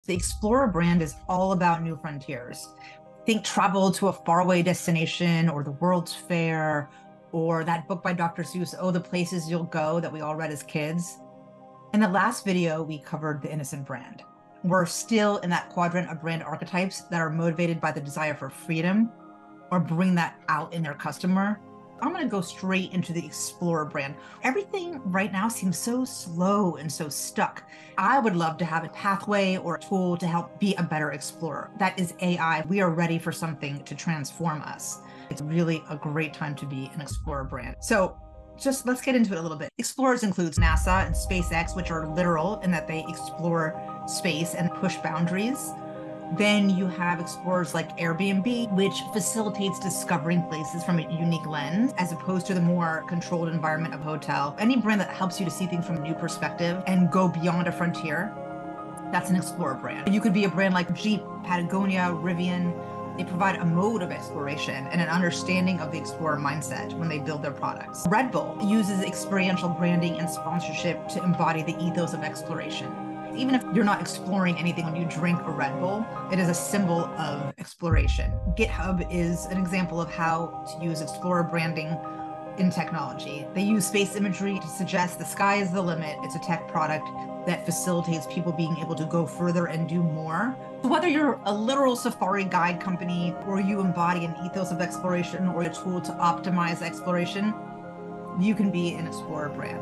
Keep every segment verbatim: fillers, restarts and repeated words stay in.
The Explorer brand is all about new frontiers. Think travel to a faraway destination or the World's Fair or that book by Doctor Seuss, Oh, the Places You'll Go, that we all read as kids. In the last video, we covered the innocent brand. We're still in that quadrant of brand archetypes that are motivated by the desire for freedom or bring that out in their customer. I'm going to go straight into the Explorer brand. Everything right now seems so slow and so stuck. I would love to have a pathway or a tool to help be a better explorer. That is A I. We are ready for something to transform us. It's really a great time to be an Explorer brand. So just let's get into it a little bit. Explorers includes NASA and SpaceX, which are literal in that they explore space and push boundaries. Then you have explorers like Airbnb, which facilitates discovering places from a unique lens, as opposed to the more controlled environment of hotel. Any brand that helps you to see things from a new perspective and go beyond a frontier, that's an explorer brand. You could be a brand like Jeep, Patagonia, Rivian. They provide a mode of exploration and an understanding of the explorer mindset when they build their products. Red Bull uses experiential branding and sponsorship to embody the ethos of exploration. Even if you're not exploring anything when you drink a Red Bull, it is a symbol of exploration. GitHub is an example of how to use explorer branding in technology. They use space imagery to suggest the sky is the limit. It's a tech product that facilitates people being able to go further and do more. So whether you're a literal safari guide company or you embody an ethos of exploration or a tool to optimize exploration, you can be an explorer brand.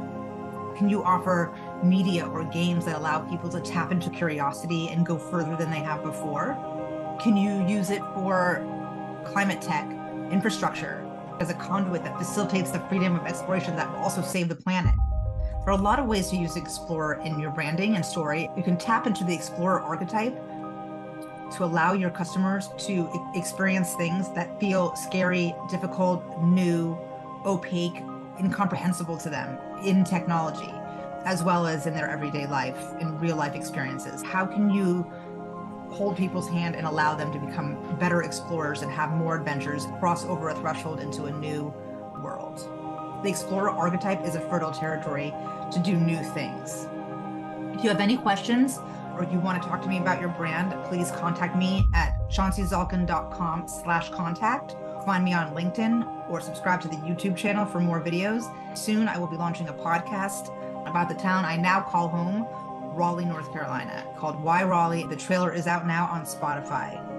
Can you offer media or games that allow people to tap into curiosity and go further than they have before? Can you use it for climate tech, infrastructure, as a conduit that facilitates the freedom of exploration that will also save the planet? There are a lot of ways to use Explorer in your branding and story. You can tap into the Explorer archetype to allow your customers to experience things that feel scary, difficult, new, opaque, incomprehensible to them in technology, as well as in their everyday life, in real life experiences. How can you hold people's hand and allow them to become better explorers and have more adventures, cross over a threshold into a new world? The Explorer archetype is a fertile territory to do new things. If you have any questions or you want to talk to me about your brand, please contact me at chaunceyzalkin.com slash contact. Find me on LinkedIn or subscribe to the YouTube channel for more videos. Soon I will be launching a podcast about the town I now call home, Raleigh, North Carolina, called Why Raleigh. The trailer is out now on Spotify.